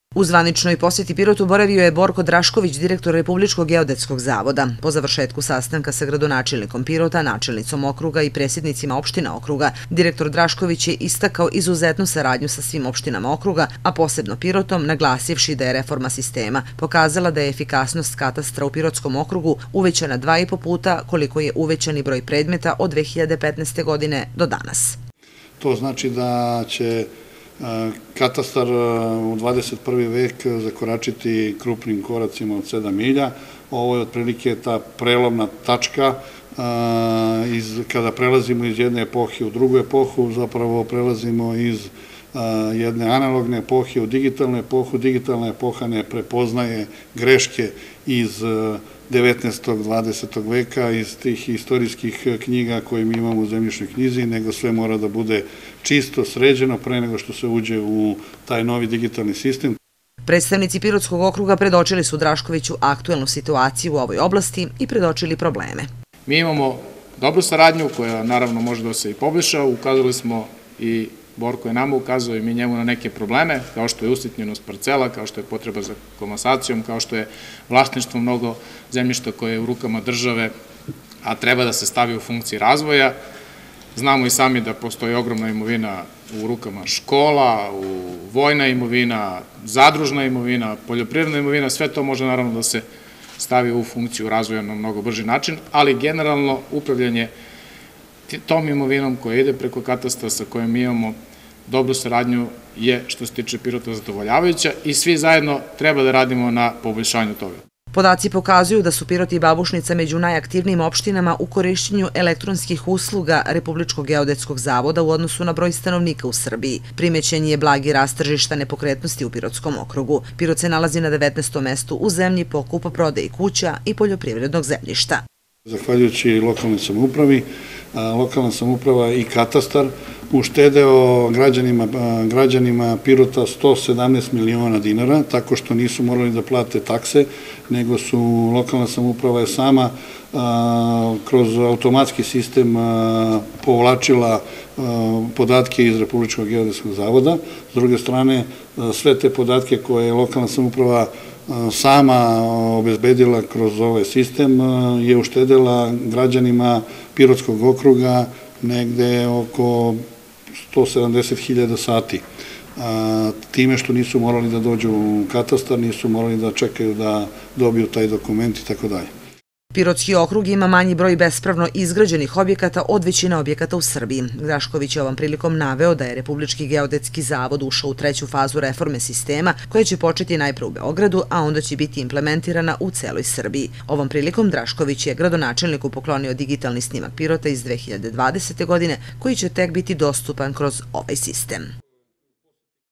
U zvaničnoj posjeti Pirotu boravio je Borko Drašković, direktor Republičkog geodetskog zavoda. Po završetku sastanka sa gradonačelnikom Pirota, načelnicom okruga i predsjednicima opština okruga, direktor Drašković je istakao izuzetnu saradnju sa svim opštinama okruga, a posebno Pirotom, naglasivši da je reforma sistema pokazala da je efikasnost katastra u Pirotskom okrugu uvećana 2,5 puta koliko je uvećani broj predmeta od 2015. godine do danas. To znači da će katastar u 21. vek zakoračiti krupnim koracima od 7 milja. Ovo je otprilike ta prelomna tačka kada prelazimo iz jedne epohe u drugu epohu, zapravo prelazimo iz jedne analogne epohe u digitalnu epohu. Digitalna epoha ne prepoznaje greške iz 19. 20. veka, iz tih istorijskih knjiga koje mi imamo u zemljišnoj knjizi, nego sve mora da bude čisto, sređeno pre nego što se uđe u taj novi digitalni sistem. Predstavnici Pirotskog okruga predočili su Draškoviću aktuelnu situaciju u ovoj oblasti i predočili probleme. Mi imamo dobru saradnju koja naravno može da se i poboljša. Ukazali smo i Borko je nama ukazao i mi njemu na neke probleme, kao što je usitnjenost parcela, kao što je potreba za komasacijom, kao što je vlasništvo mnogo zemljišta koje je u rukama države, a treba da se stavi u funkciji razvoja. Znamo i sami da postoji ogromna imovina u rukama škola, vojna imovina, zadružna imovina, poljoprivredna imovina, sve to može naravno da se stavi u funkciju razvoja na mnogo brži način, ali generalno upravljanje tom imovinom koja ide preko katastra sa kojom mi imamo dobru saradnju je, što se tiče Pirota, zadovoljavajuća i svi zajedno treba da radimo na poboljšanju toga. Podaci pokazuju da su Pirot i Babušnica među najaktivnijim opštinama u korišćenju elektronskih usluga Republičkog geodetskog zavoda u odnosu na broj stanovnika u Srbiji. Primećen je blagi rast tržišta nepokretnosti u Pirotskom okrugu. Pirot se nalazi na 19. mestu u zemlji po kupoprodaji kuća i poljoprivrednog zemljišta. Zahvaljujući lokalnoj samoupravi, lokalna samouprava i katastar uštedeo građanima Pirota 117 miliona dinara, tako što nisu morali da plate takse, nego su lokalna samouprava je sama kroz automatski sistem povlačila podatke iz Republičkog geodetskog zavoda. S druge strane, sve te podatke koje je lokalna samouprava sama obezbedila kroz ovaj sistem je uštedela građanima Pirotskog okruga negde oko 170.000 sati. Time što nisu morali da dođu u katastar, nisu morali da čekaju da dobiju taj dokument i tako dalje. Pirotski okrug ima manji broj bespravno izgrađenih objekata od većine objekata u Srbiji. Drašković je ovom prilikom naveo da je Republički geodetski zavod ušao u 3. fazu reforme sistema koja će početi najpre u Beogradu, a onda će biti implementirana u celoj Srbiji. Ovom prilikom Drašković je gradonačelniku poklonio digitalni snimak Pirota iz 2020. godine koji će tek biti dostupan kroz ovaj sistem.